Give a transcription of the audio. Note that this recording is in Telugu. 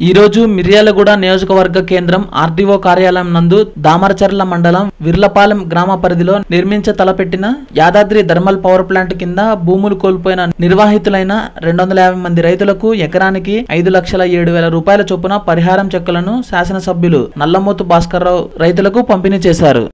ఈ రోజు మిర్యాలగూడ నియోజకవర్గ కేంద్రం ఆర్డీఓ కార్యాలయం నందు దామరచర్ల మండలం విర్లపాలెం గ్రామ పరిధిలో నిర్మించ తలపెట్టిన యాదాద్రి థర్మల్ పవర్ ప్లాంట్ కింద భూములు కోల్పోయిన నిర్వాహితులైన 250 మంది రైతులకు ఎకరానికి 5,07,000 రూపాయల చొప్పున పరిహారం చెక్కులను శాసనసభ్యులు నల్లమోతు భాస్కర్రావు రైతులకు పంపిణీ చేశారు.